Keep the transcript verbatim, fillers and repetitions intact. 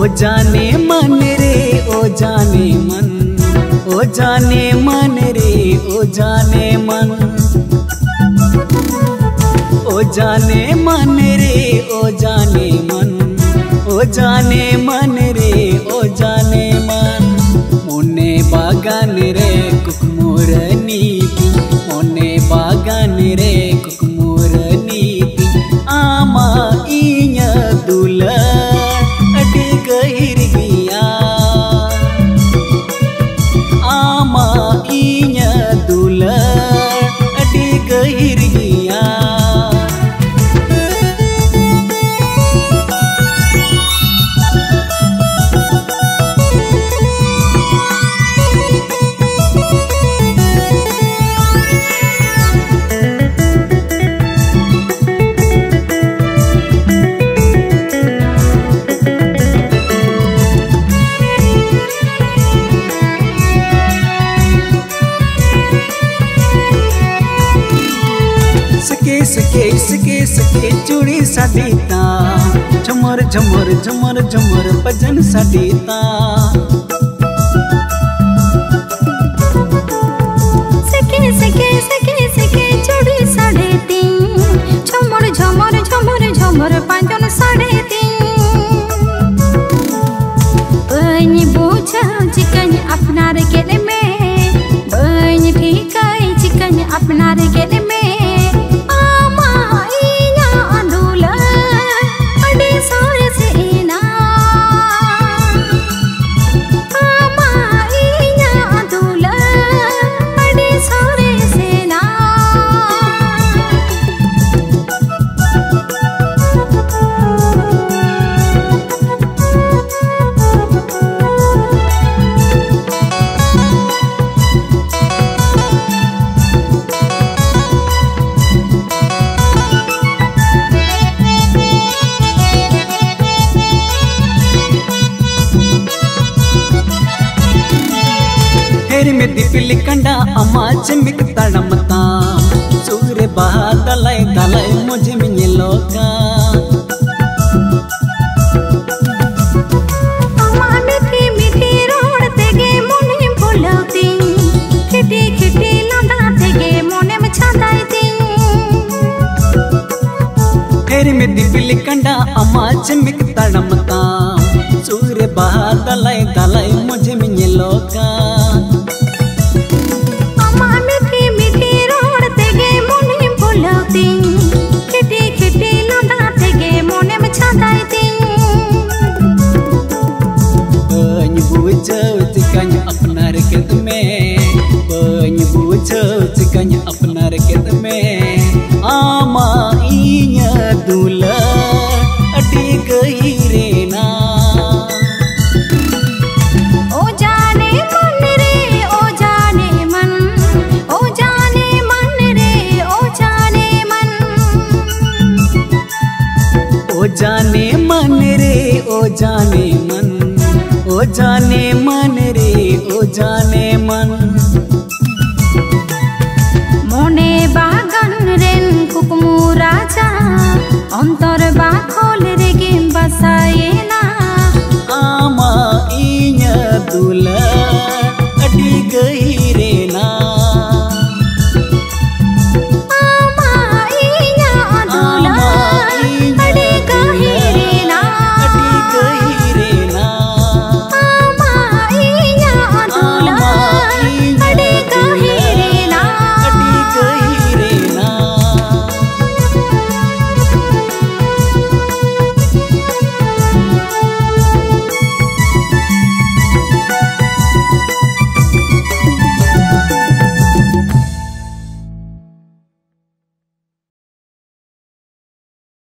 ओ जाने मन रे ओ जाने मन, ओ जाने मन रे ओ जाने मन, ओ जाने मन रे ओ जाने मन, ओ जाने मन रे ओ जाने मन। मोने बागान रे कुकमुर नीति, मोने बागान रे कुकमुर नीति, आमा इnya दुलार अडी गहिर गिया, आमा इnya दुलार अडी गहिर गिया। सके सके सके सके चूड़ी साडीता, झमर झमर झमर झमर भजन साडीता। सके सके सके सके चूड़ी साडीती, झमर झमर झमर झमर भजन साडीती। बनी बुझा चिकन अपनार गेले में, बनी ठिकाई चिकन अपनार गेले में। में दिपिली कंडा अम्मा चमिक तड़मता, सूर्य बहा दलाई दलाई मुझे मिये लोका। अम्मा मीठी मीठी रोड तेगे मोने बोलती, खिटी खिटी लौंडा तेगे मोने में छाताईती। फेरी में दिपिली कंडा अम्मा चमिक तड़मता, सूर्य बहा दलाई दलाई मुझे मिये लोका। खिटी खिटी लौंडा तेगे मोने में छाताईती। बनी बुझो चिकन अपनार केत में, बनी बुझो चिकन अपनार केत में, आमा इnya दुलार अडी गहिरे ना। ओ जाने मन रे ओ जाने मन, ओ जाने मन रे ओ जाने मन, ओ जाने मन रे ओ जाने मन, ओ जाने मन रे ओ जाने मन। मोने बागान रेन कुकमु राजा, अंतर बाखोल रे गेम बसाए ना। आमा इnya दुलार अडी गहिरे